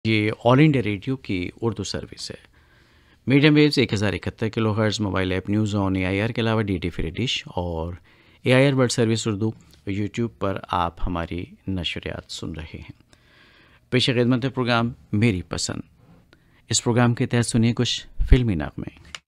ये all India radio की Urdu service है। Medium waves 1071 kilohertz, mobile app news on AIR के अलावा DD फ्री डिश और AIR world service Urdu YouTube पर आप हमारी नशरियात सुन रहे हैं। पेश खिदमत प्रोग्राम मेरी पसंद। इस प्रोग्राम के तहत सुनिए कुछ फिल्मी नगमे।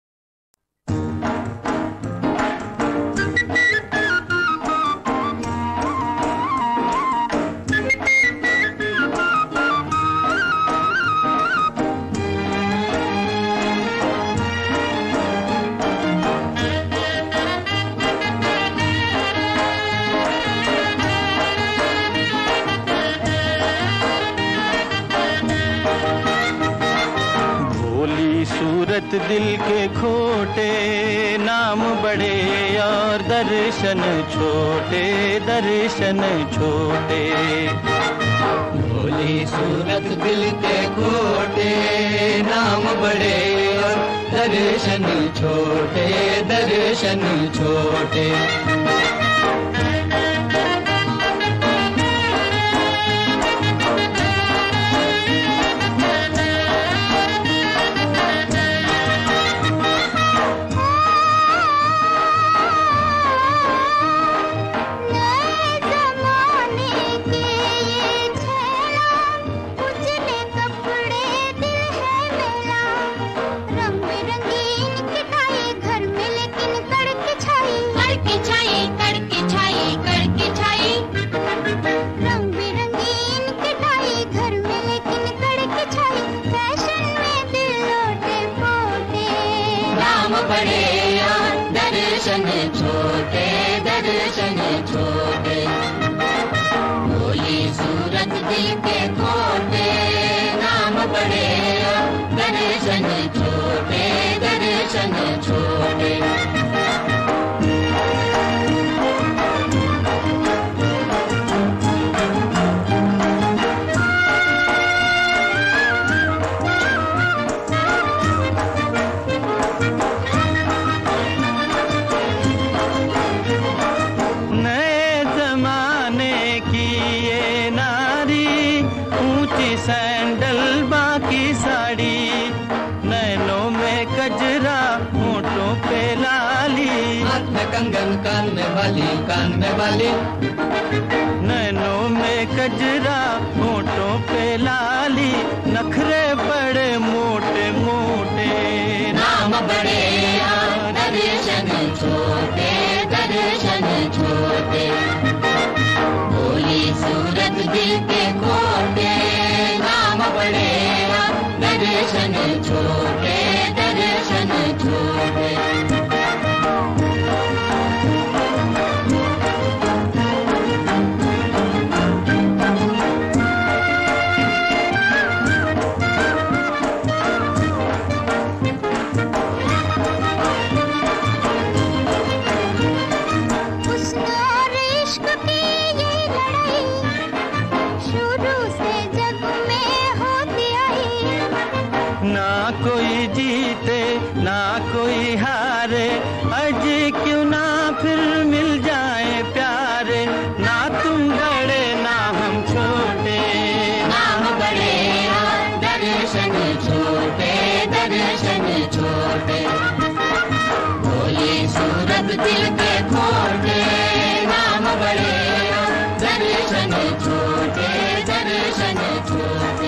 दिल के खोटे नाम बड़े और दर्शन छोटे, दर्शन छोटे। भोली सूरत दिल के खोटे नाम बड़े और दर्शन छोटे, दर्शन छोटे। कान में वाली, नैनों में कजरा, होठों पे लाली, नखरे बड़े मोटे मोटे, नाम बड़े दर्शन छोटे, दर्शन छोटे। भोली सूरत दिल के खोटे नाम बड़े दर्शन छोटे, दर्शन छोटे। दिल के खोटे नाम बड़े दर्शन छोटे, दर्शन छोटे।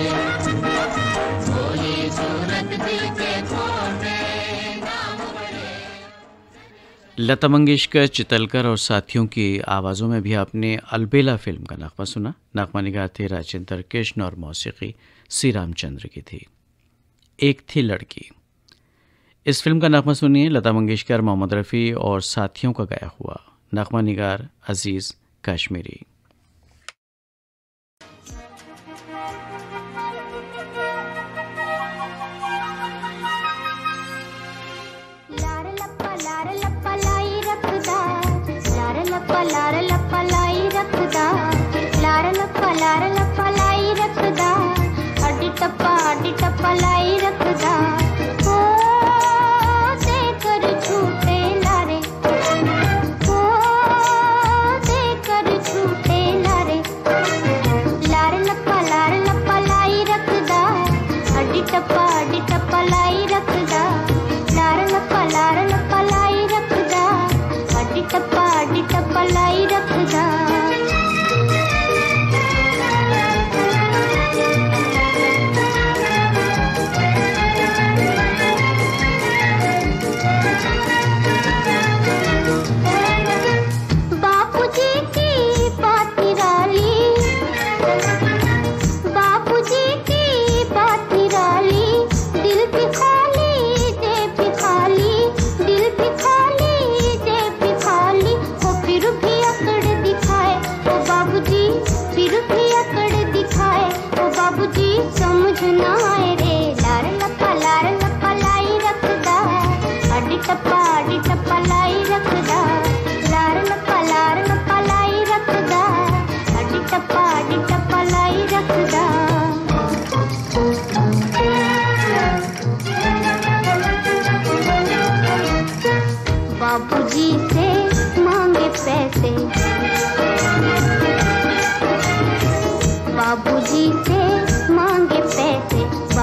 भोली सूरत दिल के खोटे नाम बड़े। लता मंगेशकर, चितलकर और साथियों की आवाज़ों में भी आपने अलबेला फिल्म का नगमा सुना। नगमा निगार थे राजेंद्र कृष्ण और मौसीकी सी रामचंद्र की थी। एक थी लड़की। इस फिल्म का नगमा सुनिए, लता मंगेशकर, मोहम्मद रफ़ी और साथियों का गाया हुआ। नगमा निगार अजीज़ कश्मीरी। टप्पा लाई रखदा हो देकर छूटे लारे, हो देकर छूटे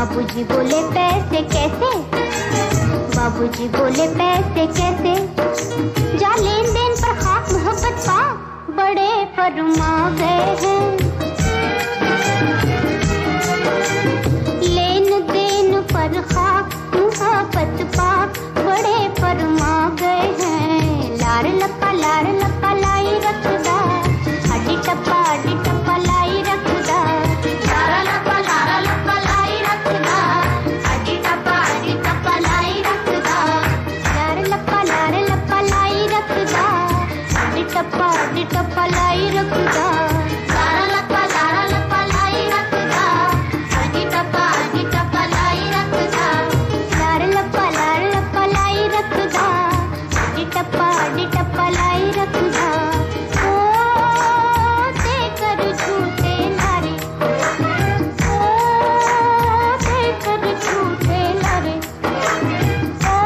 बाबूजी बोले पैसे कैसे, बाबूजी बोले पैसे कैसे, जा लेन देन पर खाक मोहब्बत पा, बड़े फरमा गए हैं। लेन देन पर खाक मोहब्बत पा, बड़े फरमा गए हैं। लार लपा लाई रखदा, हड्डी टप्पा लाई रखदा, लारा लपा लाई रखदा, हड्डी टप्पा लाई रखदा, लार लपा लाई रखदा, हड्डी टप्पा लाई रखदा, लारा लपा लाई रखदा, हड्डी टप्पा लाई रखदा, लार लपा लाई रखदा, हड्डी टप्पा लाई रखदा। ओ देकर झूठे लारे, ओ देकर झूठे लारे, ओ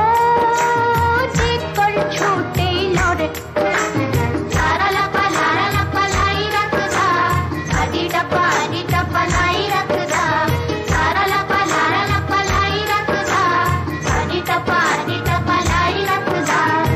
देकर झूठे लारे, लारा लपा लाई रखदा, हड्डी टप्पा लाई रखदा, लारा लपा लाई रखदा, हड्डी टप्पा लाई रखदा।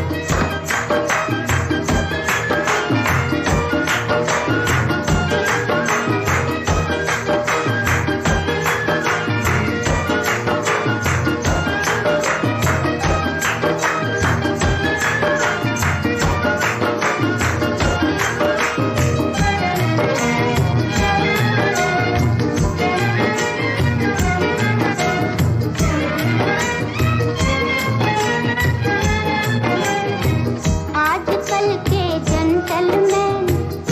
आजकल के जेंटलमैन,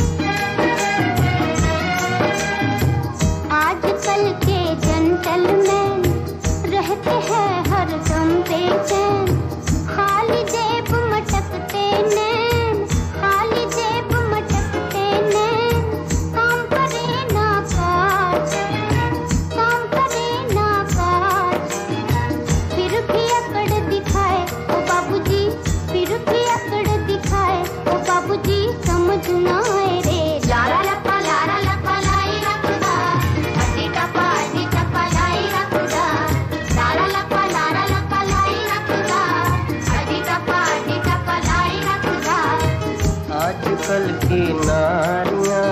आजकल के जेंटलमैन रहते हैं हरदम बेचैन, खाली जेब मटकते नैन, खाली जेब मटकते नैन, काम करे ना काज, काम करे ना काज, फिर भी अकड़ दिखाए ओ बाबूजी, फिर भी अकड़ दिखाए ओ बाबूजी, समझ ना आए रे। लारा लपा लाई रखदा, हड्डी टप्पा लाई रखदा, लारा लपा लाई रखदा, हड्डी टप्पा लाई रखदा। आजकल की नारियां,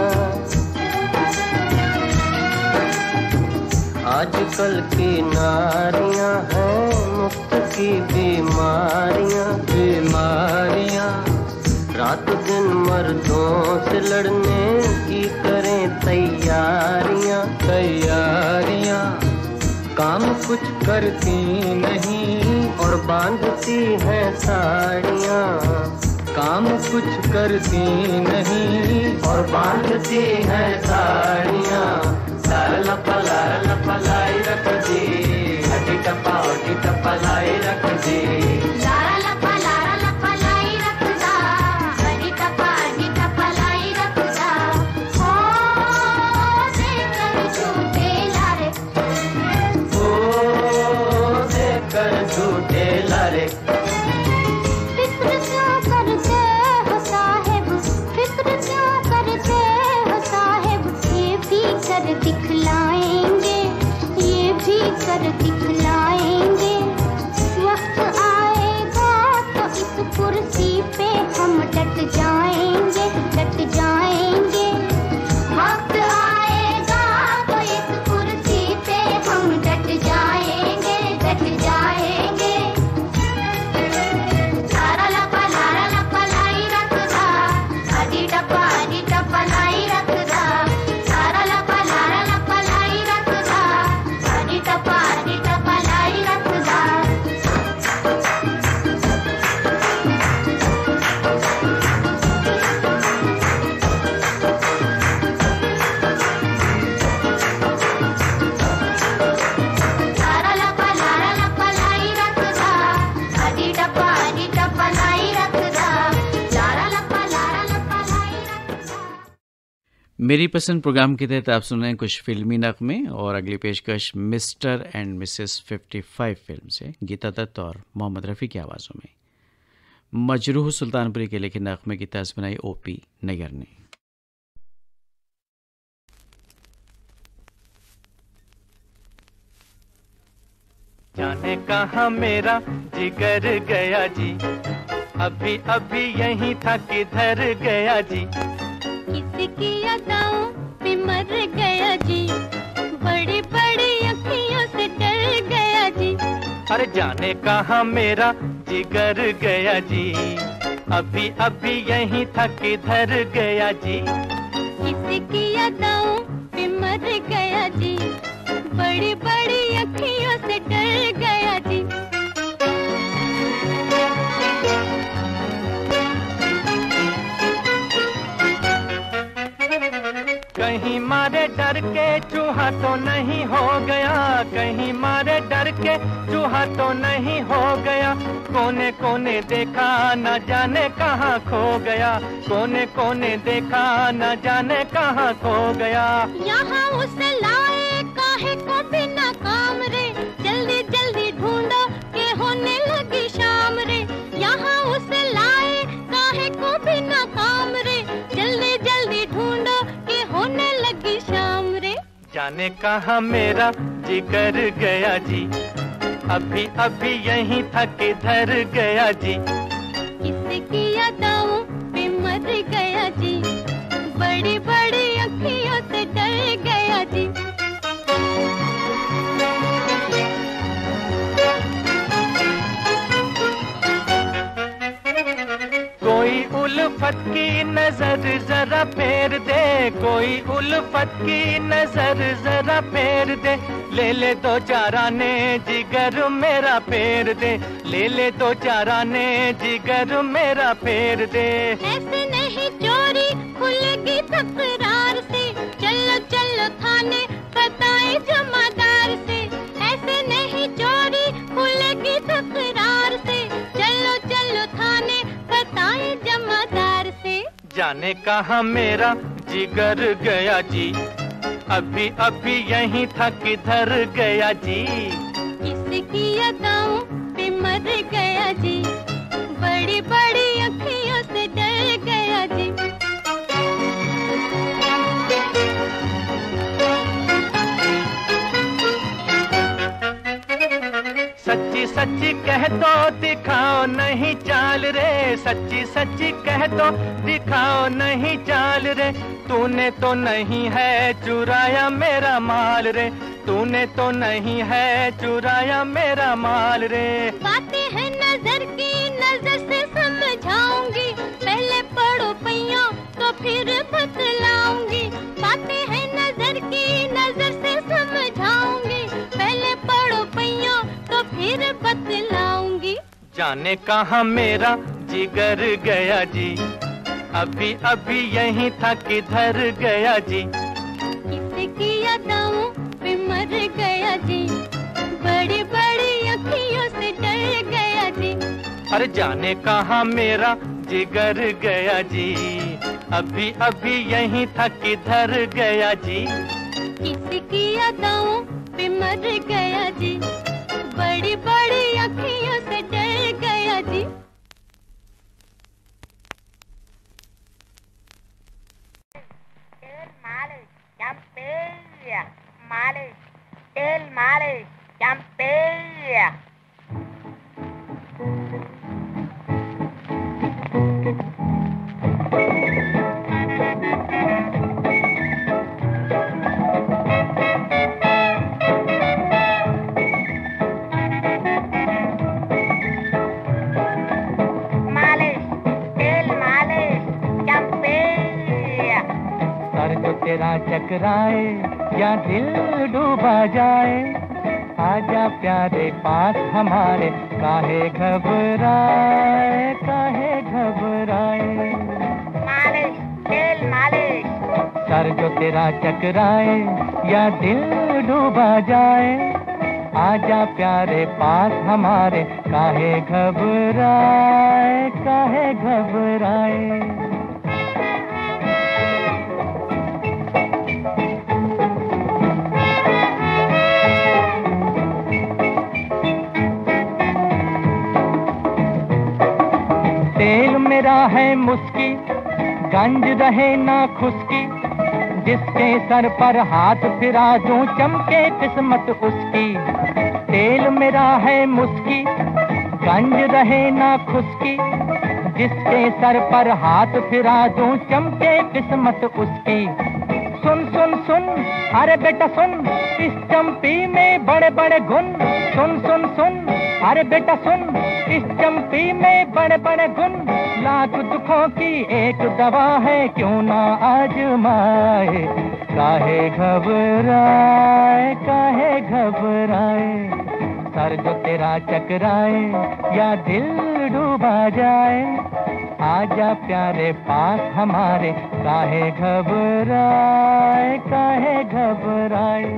आजकल की नारियां हैं मुफ्त की बीमारियां, रात दिन मर्दों से लड़ने की करें तैयारियां, काम कुछ करती नहीं और बांधती हैं साड़ियां, काम कुछ करती नहीं और बांधती हैं साड़ियां, लारा लपा लाई रख दी, हड्डी टप्पा लाई रख दी, लारा लपा लाई रखदा, हड्डी टप्पा लाई रखदा। ओ देकर झूठे लारे, ओ देकर झूठे लारे, फिक्र क्यों करते हो साहिब, फिक्र क्यों करते हो साहिब, ये भी कर दिखलाएंगे, ये भी कर दिखलाएंगे, वक्त आएगा तो इस कुर्सी पे हम डट जाएंगे, डट जाएंगे, वक्त आएगा तो इस कुर्सी पे हम डट जाएंगे, डट जाएंगे। लारा लपा लाई रखदा, हड्डी टप्पा लाई रखदा, लारा लपा लाई रखदा, हड्डी टप्पा लाई रखदा। लारा लपा लाई रखदा, हड्डी टप्पा लाई रखदा, लारा लपा लाई रखदा। मेरी पसंद प्रोग्राम के तहत आप सुन रहे हैं कुछ फिल्मी नगमे और अगली पेशकश मिस्टर एंड मिसेस 55 फिल्म से गीता दत्त और मोहम्मद रफ़ी की आवाज़ों में। मजरूह सुल्तानपुरी के लिखे नगमे की तर्ज बनाई ओपी नैयर ने। जाने कहाँ मेरा जिगर गया जी, अभी अभी यहीं था किधर गया जी। किसकी अदाओं पे मर गया जी, बड़ी बड़ी अखियों से डर गया जी। अरे जाने कहाँ मेरा जिगर गया जी, अभी अभी यहीं था किधर गया जी। किसकी अदाओं पे मर गया जी, बड़ी बड़ी अखियों से डर गया जी। कहीं मारे डर के चूहा तो नहीं हो गया, कहीं मारे डर के चूहा तो नहीं हो गया। कोने कोने देखा न जाने कहाँ खो गया, कोने कोने देखा न जाने कहाँ खो गया। यहाँ उसे लाए काहे को बिना काम रे, जल्दी जल्दी ढूंढो के होने लगी शाम रे। यहाँ उसे लाए काहे को बिना काम रे, जल्दी जल्दी ढूंढो के होने लगी शाम रे। जाने कहाँ मेरा जिगर गया जी, अभी अभी यहीं था किधर गया जी। किसकी अदाओं पे मर गया जी, बड़ी बड़ी अखियों से डर गया जी। कोई उल्फत की नजर जरा फेर दे, कोई उल्फत की नजर जरा फेर दे। ले ले दो चार आने जिगर मेरा फेर दे, ले ले दो चार आने जिगर मेरा फेर दे। ऐसे नहीं चोरी खुलेगी तकरार से, चलो चलो थाने बताए जमादार से। ऐसे नहीं चोरी खुलेगी तकरार से, चलो चलो थाने बताए जमादार से। जाने कहाँ मेरा जिगर गया जी, अभी अभी यहीं था किधर गया जी। किसकी अदाओं पे मर गया जी, बड़ी बड़ी अखियों से डर गया जी। सच्ची सच्ची कह दो दिखाओ नहीं चाल रे, सच्ची सच्ची कह दो दिखाओ नहीं चाल रे। तूने तो नहीं है चुराया मेरा माल रे, तूने तो नहीं है चुराया मेरा माल रे। बातें हैं नजर की, नजर से समझाऊंगी, पहले पढ़ो पैया तो फिर बतलाऊंगी। बातें हैं नजर की, नजर से समझाऊंगी, पहले पढ़ो पैया तो फिर बतलाऊंगी। जाने कहाँ मेरा जिगर गया जी, अभी अभी यहीं था किधर गया जी। किसकी अदाओं पे मर गया जी, बड़ी बड़ी अखियों से डर गया जी। अरे जाने कहाँ मेरा जिगर गया जी, अभी अभी यहीं था किधर गया जी। किसकी अदाओं पे मर गया जी, बड़ी बड़ी अखियों से डर गया जी। तेरा चकराए या दिल डूबा जाए, आजा प्यारे पास हमारे, काहे घबराए काहे घबराए। मालिश तेल मालिश। सर जो तेरा चकराए या दिल डूबा जाए, आजा प्यारे पास हमारे, काहे घबराए काहे घबराए। तेल मेरा है मुस्की, गंज रहे ना खुशकी, जिसके सर पर हाथ फिरा दूं चमके किस्मत उसकी। तेल मेरा है मुस्की, गंज रहे ना खुशकी, जिसके सर पर हाथ फिरा दूं चमके किस्मत उसकी। सुन सुन सुन अरे बेटा सुन, इस चंपी में बड़े बड़े गुण। सुन सुन सुन अरे बेटा सुन, इस चंपी में बड़े बड़े गुण। लाख दुखों की एक दवा है, क्यों ना आजमाए। काहे घबराए, काहे घबराए, सर जो तेरा चकराए या दिल डूबा जाए। आजा प्यारे पास हमारे, काहे घबराए, काहे घबराए।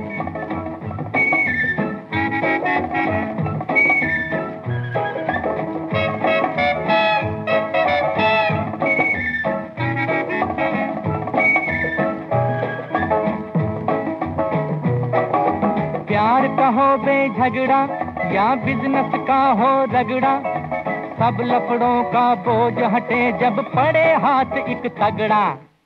प्यार का हो बेझगड़ा या बिजनेस का हो रगड़ा, सब लफड़ों का बोझ हटे जब पड़े हाथ एक तगड़ा।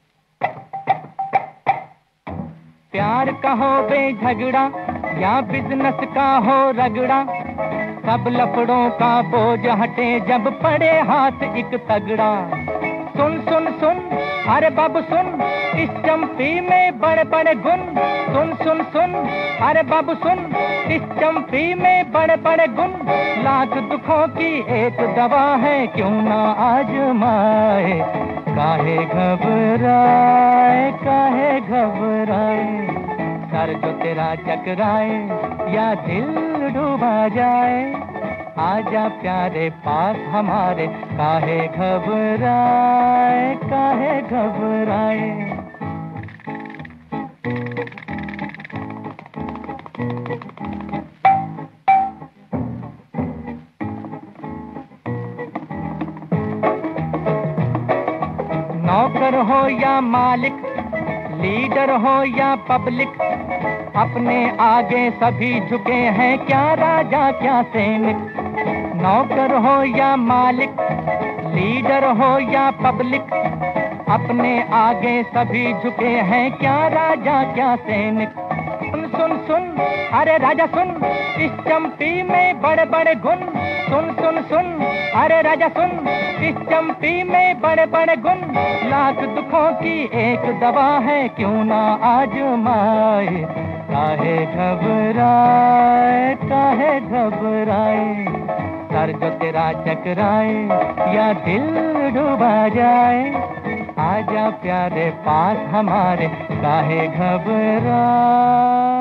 प्यार का हो बेझगड़ा या बिजनेस का हो रगड़ा, सब लफड़ों का बोझ हटे जब पड़े हाथ एक तगड़ा। सुन सुन सुन अरे बाबू सुन, इस चंपी में बड़े बड़े गुण। सुन सुन सुन अरे बाबू सुन, इस चंपी में बड़े बड़े गुण। लाख दुखों की एक दवा है, क्यों ना आजमाए। काहे घबराए, काहे घबराए, सर जो तेरा चकराए या दिल डूबा जाए। आजा प्यारे पास हमारे, काहे घबराए, काहे घबराए। नौकर हो या मालिक, लीडर हो या पब्लिक, अपने आगे सभी झुके हैं, क्या राजा क्या सैनिक। नौकर हो या मालिक, लीडर हो या पब्लिक, अपने आगे सभी झुके हैं, क्या राजा क्या सैनिक। सुन सुन सुन अरे राजा सुन, इस चंपी में बड़े बड़े गुण। सुन सुन सुन अरे राजा सुन, इस चंपी में बड़े बड़े गुण। लाख दुखों की एक दवा है, क्यों ना आजमाए। काहे घबराए, काहे घबराए, सर जो तेरा चकराए या दिल डूबा जाए। आजा प्यारे पास हमारे, काहे घबराए।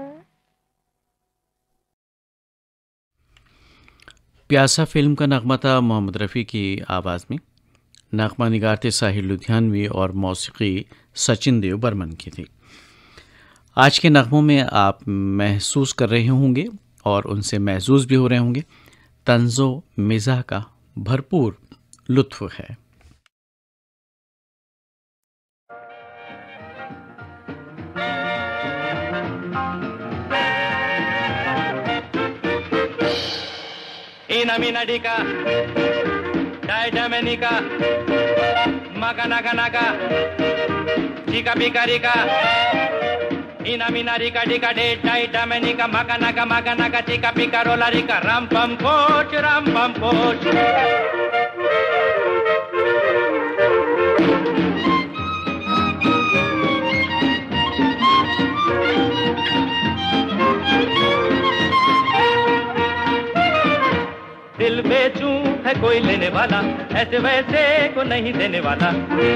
प्यासा फिल्म का नगमा था मोहम्मद रफ़ी की आवाज़ में। नगमा निगार थे साहिर लुधियानवी और मौसीकी सचिन देव बर्मन की थी। आज के नगमों में आप महसूस कर रहे होंगे और उनसे महसूस भी हो रहे होंगे, तंज़ो मिज़ाह का भरपूर लुत्फ़ है। Ina mina dika, dai damenika, maga naga naga, chika pika rika. Ina mina rika dika dai damenika, maga naga chika pika rola rika. Ram pam poch, ram pam poch. दिल बेचूं है कोई लेने वाला, ऐसे वैसे को नहीं देने वाला।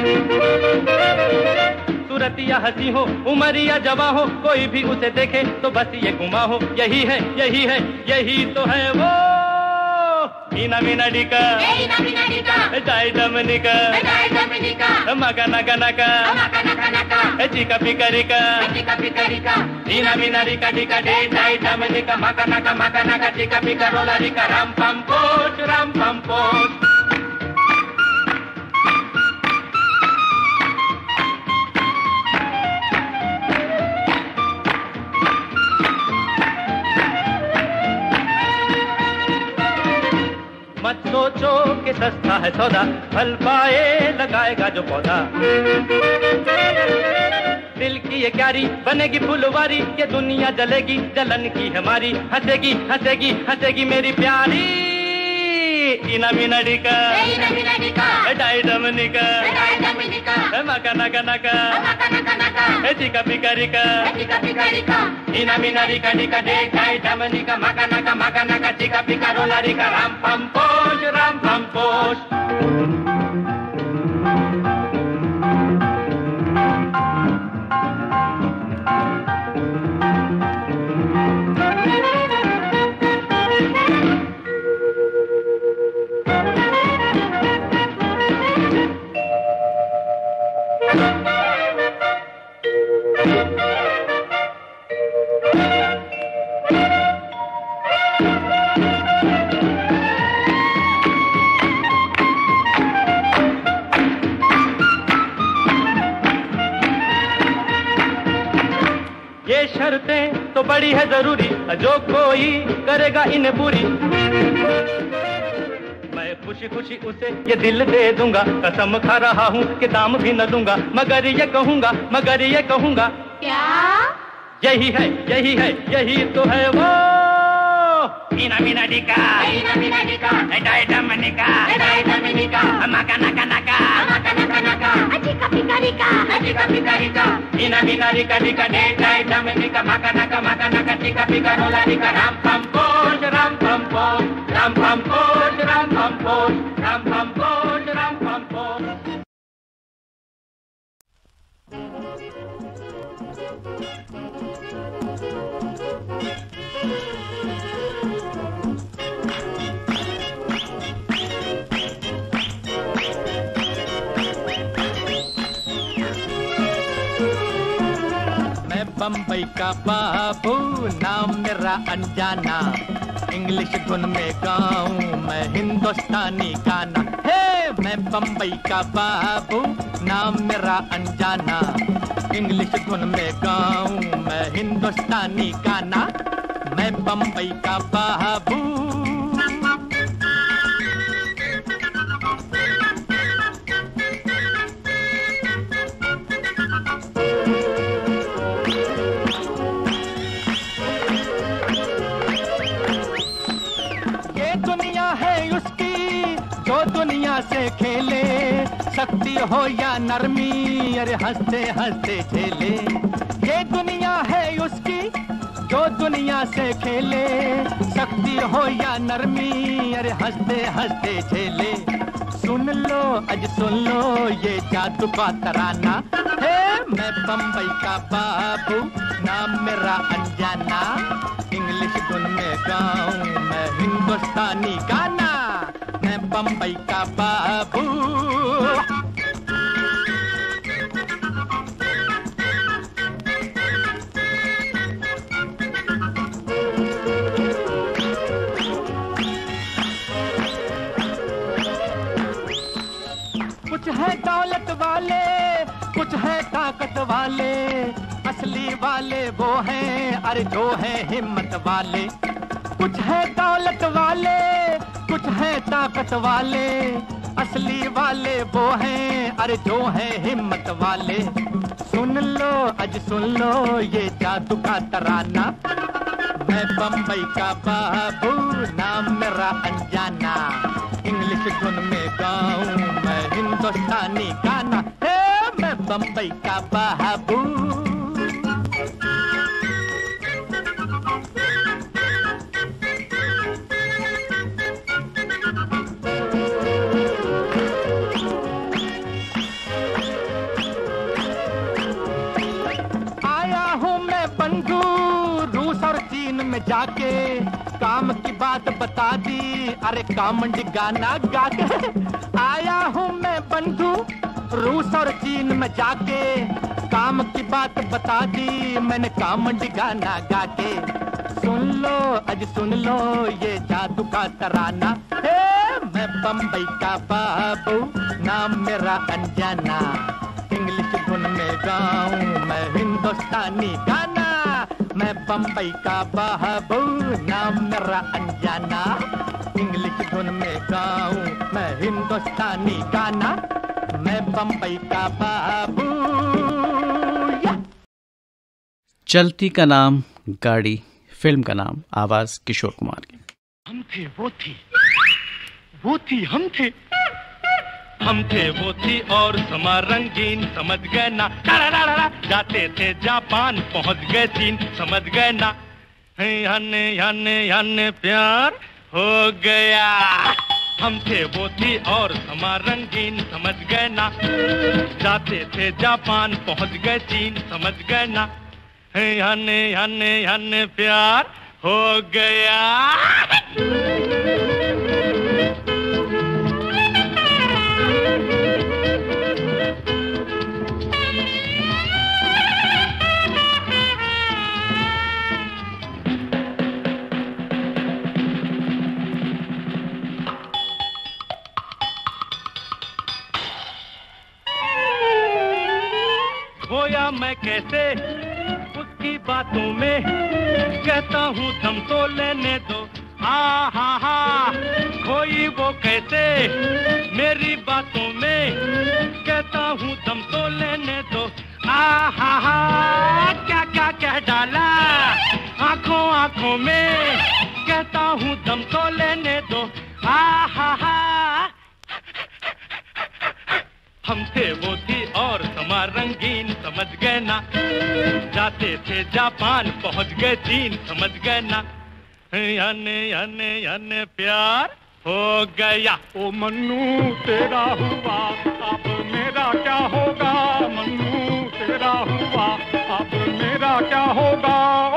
सूरत या हंसी हो, उम्र या जवां हो, कोई भी उसे देखे तो बस ये गुमा हो। यही है, यही है, यही तो है वो। ina mina dika, dai damenika, maga naga naga, chika pika rika. Ina mina rika dika dai damenika, maga naga chika pika rola rika. Ram pam poch, ram pam poch. मत सोचो कि सस्ता है सौदा, फल पाए लगाएगा जो पौधा। दिल की ये क्यारी बनेगी फुलवारी, ये दुनिया जलेगी जलन की हमारी, हंसेगी हंसेगी हंसेगी मेरी प्यारी। इना मीना डिका डाई डमनिका मका नका नका चिका पिका रिका इना मीना रिका डिका डे डाई डमनिका मका नका चिका पिका रोला रिका राम पम पोष राम पम पोष। शर्तें तो बड़ी है जरूरी, जो कोई करेगा इन्हें पूरी, मैं खुशी खुशी उसे ये दिल दे दूंगा, कसम खा रहा हूँ कि दाम भी न दूंगा, मगर ये कहूँगा क्या? यही है यही तो है वो इना मीना डिका डाई डमनिका मका नका नका चिका पिका रिका इना मीना रिका डिका डाई डमनिका मका नका चिका पिका रोला रिका राम पम पोष राम पम पोष राम पम पोष राम पम पोष राम पम पोष राम पम पोष। बम्बई का बाबू नाम मेरा अनजाना, इंग्लिश धुन में गाऊं मैं हिंदुस्तानी गाना। हे मैं बम्बई का बाबू नाम मेरा अनजाना, इंग्लिश धुन में गाऊं मैं हिंदुस्तानी गाना। मैं बम्बई का बाबू दुनिया से खेले, शक्ति हो या नरमी अरे हंसते हंसते झेले। ये दुनिया है उसकी जो दुनिया से खेले, शक्ति हो या नरमी अरे हंसते हंसते झेले। सुन लो आज सुन लो ये जादू का तराना, हे मैं बम्बई का बाबू नाम मेरा अनजाना, इंग्लिश धुन में गाऊं मैं हिंदुस्तानी गाना। मैं बम्बई का बाबू कुछ है दौलत वाले कुछ है ताकत वाले, असली वाले वो हैं अरे जो है हिम्मत वाले। कुछ है दौलत वाले कुछ है ताकत वाले, असली वाले वो हैं अरे जो है हिम्मत वाले। सुन लो आज सुन लो ये जादू का तराना, मैं बम्बई का बाबू नाम मेरा अनजाना, इंग्लिश धुन में गाऊं मैं हिंदुस्तानी गाना। हे मैं बम्बई का बाबू में जाके, काम की बात बता दी अरे कामंडी गाना गा के। आया हूँ मैं बंधु रूस और चीन में जाके, काम की बात बता दी मैंने कामंडी गाना गा के। सुन लो आज सुन लो ये जादू का तराना, हे मैं बम्बई का बाबू नाम मेरा अनजाना, इंग्लिश धुन में गाऊं मैं हिंदुस्तानी गाना। मैं बम्बई का बाबू नाम मेरा अनजाना, इंग्लिश धुन में गाऊं मैं हिंदुस्तानी गाना। मैं बम्बई का बाबू चलती का नाम गाड़ी, फिल्म का नाम, आवाज़ किशोर कुमार की। हम थे वो थी हम थे वो थी और समा रंगीन, समझ गए ना, जाते थे जापान पहुंच गए चीन, समझ गए ना, याने प्यार हो गया। हम थे वो थी और समा रंगीन, समझ गए ना, जाते थे जापान पहुंच गए चीन, समझ गए ना, याने प्यार हो गया। खोया मैं कैसे उसकी बातों में, कहता हूँ दम तो लेने दो, हा खोई वो कैसे मेरी बातों में, कहता हूँ दम तो लेने दो, हा क्या क्या कह डाला आंखों में, कहता हूँ दम तो लेने दो, हा हम थे वो थी और समा रंगीन, समझ गए ना, जाते थे जापान पहुंच गए चीन, समझ गए ना, याने प्यार हो गया। ओ मन्नू तेरा हुआ अब मेरा क्या होगा, मन्नू तेरा हुआ अब मेरा क्या होगा।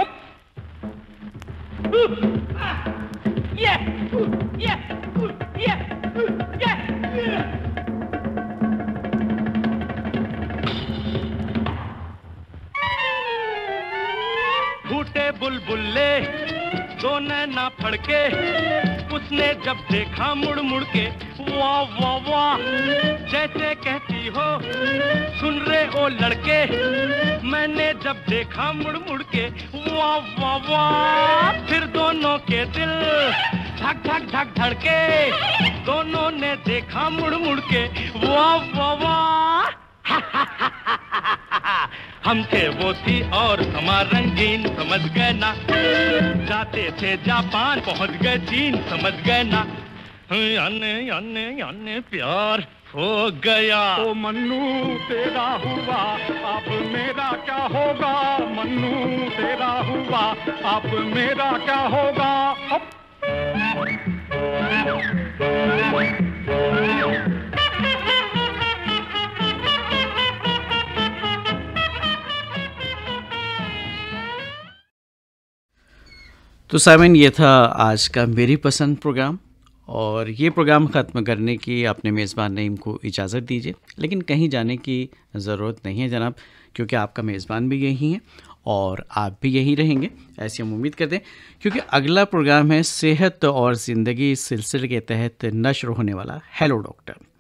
फूटे बुलबुल्ले दो नैना फड़के, उसने जब देखा मुड़ मुड़ के, वाह वाह वाह, जैसे कहती हो सुन रे ओ लड़के, मैंने जब देखा मुड़ मुड़ के, वाह वाह वाह, फिर दोनों के दिल धक धक धक धड़के, दोनों ने देखा मुड़ मुड़ के, वाह वाह वाह। हम थे वो थी और समा रंगीन, समझ गए ना, जाते थे जापान पहुंच गए चीन, समझ गए ना, याने प्यार हो गया। ओ मन्नू तेरा हुआ अब मेरा क्या होगा, मन्नू तेरा हुआ अब मेरा क्या होगा। तो साइमन, ये था आज का मेरी पसंद प्रोग्राम, और ये प्रोग्राम ख़त्म करने की अपने मेज़बान नईम को इजाज़त दीजिए, लेकिन कहीं जाने की ज़रूरत नहीं है जनाब, क्योंकि आपका मेज़बान भी यही है और आप भी यही रहेंगे, ऐसी हम उम्मीद करते हैं, क्योंकि अगला प्रोग्राम है सेहत और ज़िंदगी इस सिलसिले के तहत नश्र होने वाला हेलो डॉक्टर।